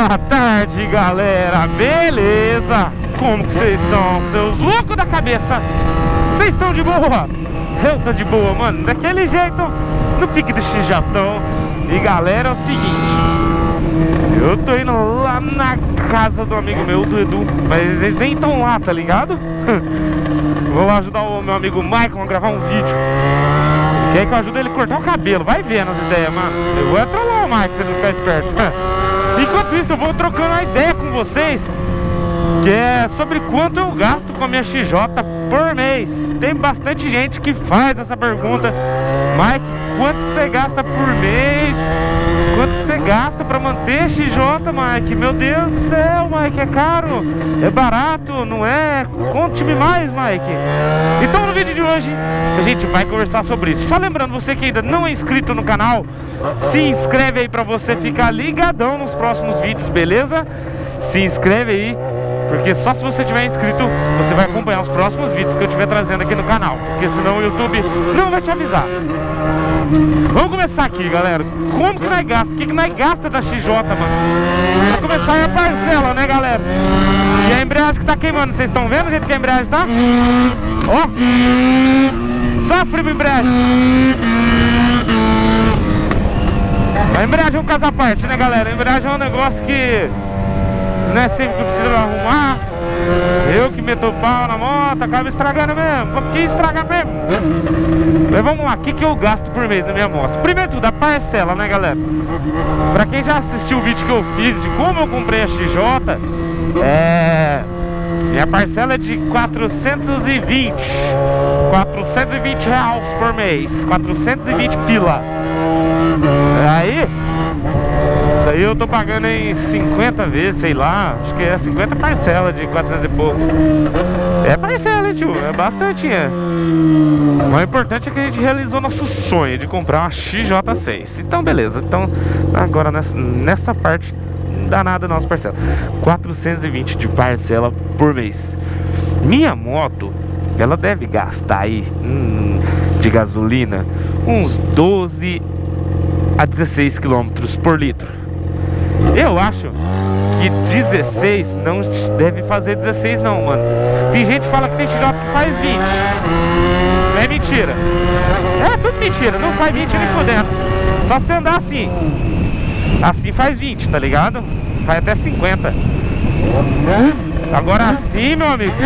Boa tarde, galera, beleza? Como que vocês estão, seus loucos da cabeça? Vocês estão de boa? Eu tô de boa, mano, daquele jeito, no pique do xijatão. E galera, é o seguinte, eu tô indo lá na casa do amigo meu, do Edu, mas eles nem estão lá, tá ligado? Vou ajudar o meu amigo Michael a gravar um vídeo. Quer que eu ajude ele a cortar o cabelo, vai vendo as ideias, mano. Eu vou trollar o Michael se ele não ficar esperto. Enquanto isso, eu vou trocando uma ideia com vocês, que é sobre quanto eu gasto com a minha XJ por mês. Tem bastante gente que faz essa pergunta. Mike, quanto que você gasta por mês? Quanto que você gasta pra manter a XJ, Mike? Meu Deus do céu, Mike, é caro? É barato? Não é? Conte-me mais, Mike. Então no vídeo de hoje a gente vai conversar sobre isso. Só lembrando, você que ainda não é inscrito no canal, se inscreve aí pra você ficar ligadão nos próximos vídeos, beleza? Se inscreve aí, porque só se você tiver inscrito você vai acompanhar os próximos vídeos que eu estiver trazendo aqui no canal, porque senão o YouTube não vai te avisar. Vamos começar aqui, galera. Como que nós gasta? O que nós gasta da XJ, mano? Vamos começar aí a parcela, né, galera? E a embreagem que tá queimando, vocês estão vendo o jeito que a embreagem tá? Ó, sofre a embreagem. A embreagem é um caso à parte, né, galera? A embreagem é um negócio que não é sempre que precisa arrumar. Eu que meto o pau na moto, acaba estragando mesmo. Porque estragar mesmo. Mas vamos lá, o que eu gasto por mês na minha moto? Primeiro tudo, a parcela, né, galera? Pra quem já assistiu o vídeo que eu fiz de como eu comprei a XJ, minha parcela é de 420 reais por mês. 420 pila. Aí, isso aí eu tô pagando em 50 vezes, sei lá. Acho que é 50 parcelas de 400 e pouco. É parcela, hein, tio? É bastante, é. O importante é que a gente realizou nosso sonho de comprar uma XJ6. Então, beleza. Então, agora nessa parte, não dá nada nossa parcela. 420 de parcela por mês. Minha moto, ela deve gastar aí de gasolina uns 12 a 16 km por litro. Eu acho que 16 não deve fazer 16 não, mano. Tem gente que fala que tem XJ que faz 20. É mentira. É tudo mentira, não faz 20 nem fodendo. Só se andar assim. Assim faz 20, tá ligado? Faz até 50. Agora assim, meu amigo.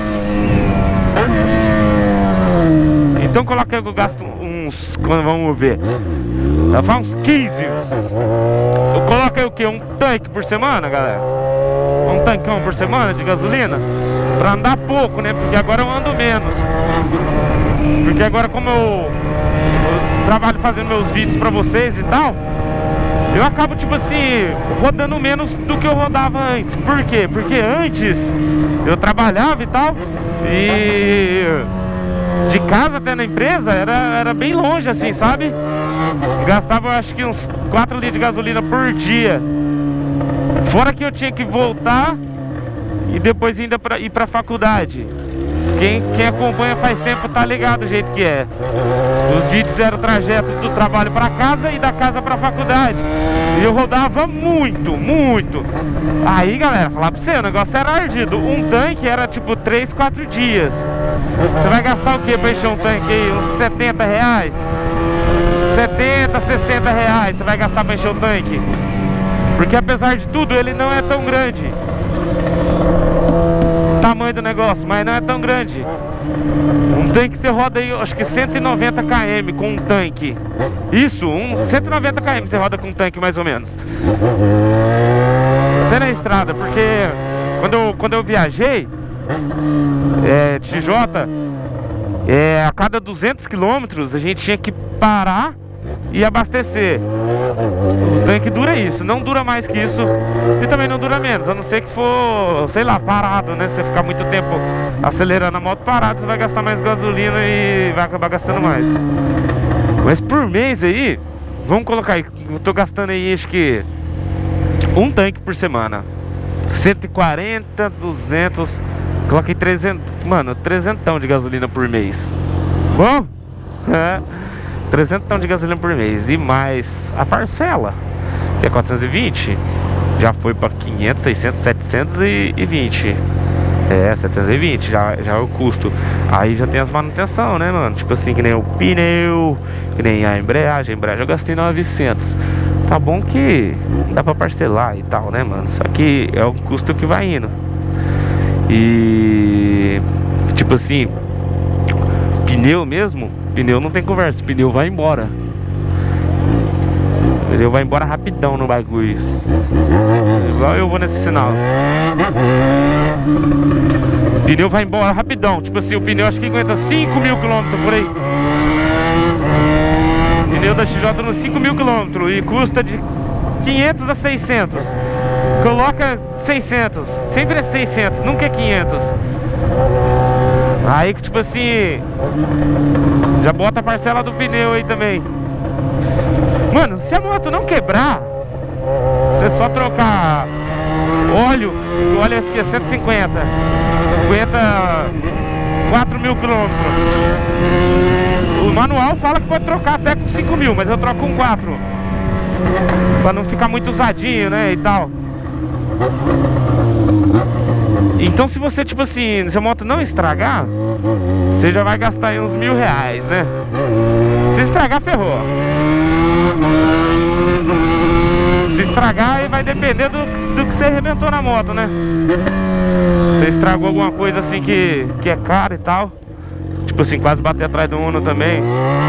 Então coloca aí que eu gasto uns, vamos ver, faz uns 15. Eu coloco aí o que? Um tanque por semana, galera? Um tancão por semana de gasolina? Pra andar pouco, né? Porque agora eu ando menos. Porque agora como eu trabalho fazendo meus vídeos pra vocês e tal, eu acabo, tipo assim, rodando menos do que eu rodava antes. Por quê? Porque antes eu trabalhava e tal, e de casa até na empresa era bem longe assim, sabe? Gastava acho que uns 4 litros de gasolina por dia. Fora que eu tinha que voltar e depois ainda ir pra faculdade. Quem acompanha faz tempo tá ligado do jeito que é. Os vídeos eram o trajeto do trabalho pra casa e da casa pra faculdade. E eu rodava muito. Aí, galera, falar pra você, o negócio era ardido. Um tanque era tipo 3, 4 dias. Você vai gastar o que pra encher um tanque aí? Uns 70 reais? 70, 60 reais você vai gastar pra encher o tanque. Porque apesar de tudo, ele não é tão grande. O tamanho do negócio, mas não é tão grande. Um tanque você roda aí, acho que 190 km com um tanque. Isso, 190 km você roda com um tanque mais ou menos. Até na estrada, porque quando eu viajei de XJ, a cada 200 km a gente tinha que parar e abastecer. O tanque dura isso, não dura mais que isso e também não dura menos, a não ser que for, sei lá, parado, né? Se você ficar muito tempo acelerando a moto parado, você vai gastar mais gasolina e vai acabar gastando mais. Mas por mês aí, vamos colocar aí, eu tô gastando aí acho que um tanque por semana, 140, 200, coloquei 300, mano, 300 de gasolina por mês. Bom, 300 de gasolina por mês. E mais a parcela, que é 420. já foi pra 500, 600, 720. É, 720 já é o custo. Aí já tem as manutenção, né, mano? Tipo assim, que nem o pneu, que nem a embreagem eu gastei 900. Tá bom que dá pra parcelar e tal, né, mano? Só que é um custo que vai indo. E tipo assim, pneu mesmo, pneu não tem conversa, pneu vai embora. Pneu vai embora rapidão no bagulho. Igual eu vou nesse sinal. Pneu vai embora rapidão. Tipo assim, o pneu acho que aguenta 5.000 km por aí. Pneu da XJ nos 5.000 km e custa de 500 a 600. Coloca 600. Sempre é 600, nunca é 500. Aí tipo assim, já bota a parcela do pneu aí também. Mano, se a moto não quebrar, você só trocar óleo, o óleo aqui é 150, aguenta 4.000 km. O manual fala que pode trocar até com 5.000, mas eu troco com 4 pra não ficar muito usadinho, né, e tal. Então se você, tipo assim, se a moto não estragar, você já vai gastar aí uns R$1.000, né? Se estragar, ferrou. Se estragar, aí vai depender do que você arrebentou na moto, né? Você estragou alguma coisa assim que é caro e tal. Tipo assim, quase bater atrás do Uno também.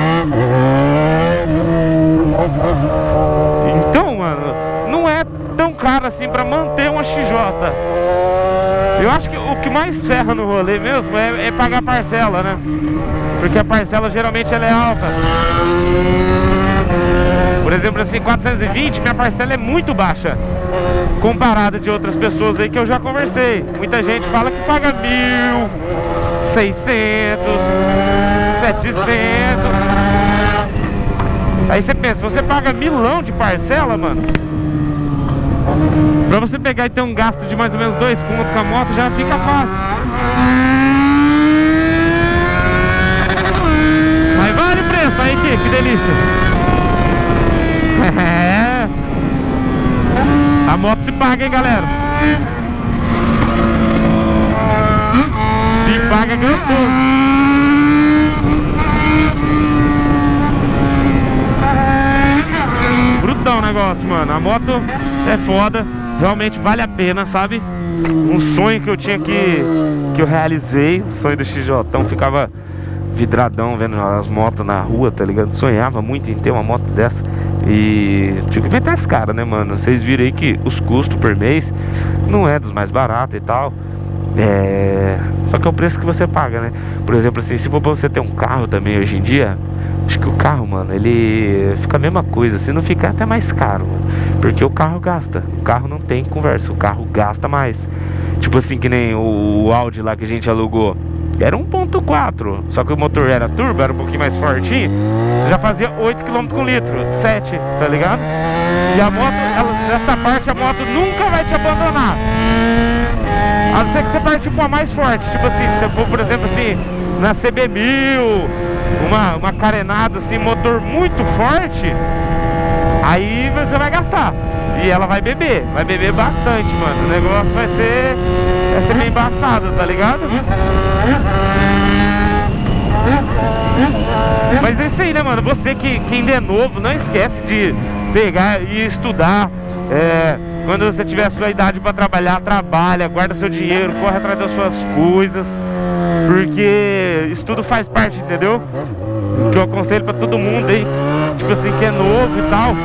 Então, mano, não é tão caro assim pra manter uma XJ. Eu acho que o que mais ferra no rolê mesmo é pagar parcela, né? Porque a parcela geralmente ela é alta. Por exemplo, assim, 420, minha parcela é muito baixa comparada de outras pessoas aí que eu já conversei. Muita gente fala que paga 1.000, 600, 700. Aí você pensa, você paga 1.000 de parcela, mano, pra você pegar e ter um gasto de mais ou menos 2 conto com a moto, já fica fácil. Mas vale o preço aí, que delícia. É. A moto se paga, hein, galera. Se paga gostoso. Brutão o negócio, mano. A moto é foda. Realmente vale a pena, sabe? Um sonho que eu tinha que eu realizei. O sonho do XJ. Ficava vidradão vendo as motos na rua, tá ligado? Sonhava muito em ter uma moto dessa. E tinha que meter as caras, né, mano? Vocês viram aí que os custos por mês não é dos mais baratos e tal. Só que é o preço que você paga, né? Por exemplo, assim, se for pra você ter um carro também hoje em dia, acho que o carro, mano, ele fica a mesma coisa. Se não ficar até mais caro, mano, porque o carro gasta. O carro não tem conversa, o carro gasta mais. Tipo assim, que nem o Audi lá que a gente alugou. Era 1.4, só que o motor era turbo, era um pouquinho mais fortinho. Já fazia 8 km com litro, 7, tá ligado? E a moto, nessa parte a moto nunca vai te abandonar. A não ser que você partir pra uma mais forte. Tipo assim, se você for, por exemplo, assim, na CB1000, uma carenada assim, motor muito forte, aí você vai gastar. E ela vai beber bastante, mano. O negócio vai ser bem embaçado, tá ligado? Mas é isso aí, né, mano? Você que ainda é novo, não esquece de pegar e estudar. Quando você tiver a sua idade pra trabalhar, trabalha, guarda seu dinheiro, corre atrás das suas coisas, porque estudo faz parte, entendeu? O que eu aconselho pra todo mundo aí, tipo assim, que é novo e tal,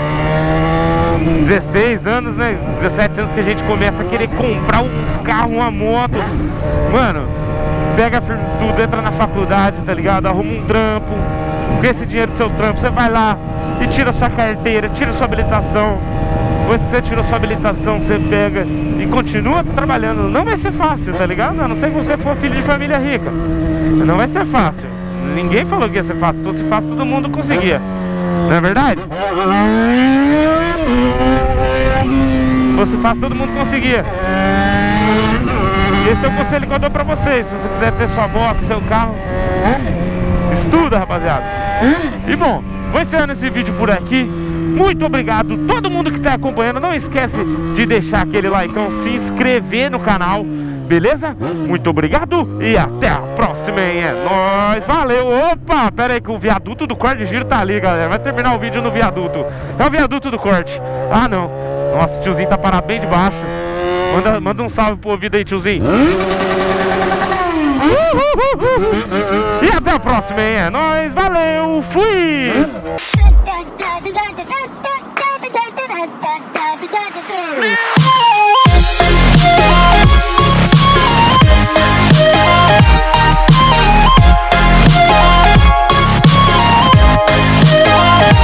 16 anos, né, 17 anos, que a gente começa a querer comprar um carro, uma moto. Mano, pega firme de estudo, entra na faculdade, tá ligado? Arruma um trampo, com esse dinheiro do seu trampo você vai lá e tira sua carteira, tira sua habilitação. Depois que você tirou sua habilitação, você pega e continua trabalhando. Não vai ser fácil, tá ligado? A não ser que você for filho de família rica, não vai ser fácil. Ninguém falou que ia ser fácil. Se fosse fácil, todo mundo conseguia. Não é verdade? Se fosse fácil, todo mundo conseguia. Esse é o conselho que eu dou pra vocês. Se você quiser ter sua moto, seu carro, estuda, rapaziada. E bom, vou encerrando esse vídeo por aqui. Muito obrigado todo mundo que tá acompanhando. Não esquece de deixar aquele likeão, se inscrever no canal, beleza? Muito obrigado e até a próxima, hein? É nóis, valeu. Opa, pera aí que o viaduto do corte de giro tá ali, galera. Vai terminar o vídeo no viaduto. É o viaduto do corte. Ah, não. Nossa, o tiozinho tá parado bem de baixo. Manda um salve pro ouvido aí, tiozinho. E até a próxima, hein? É nóis, valeu, fui!